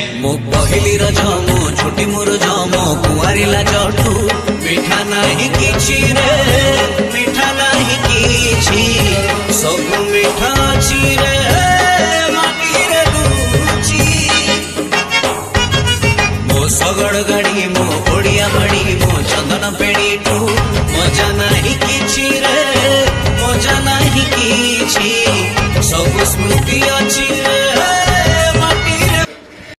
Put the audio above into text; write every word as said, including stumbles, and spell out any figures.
मो पहली रज मो छोटी मोर जमो कुआरी लाजठू मिठा नहीं किछि रे मिठा नहीं किछि सब मिठा अछि रे माटी रे लुचि मो सगड़ गाड़ी मो ओडिया बाड़ी मो चंदन पेड़ी टू मजा नहीं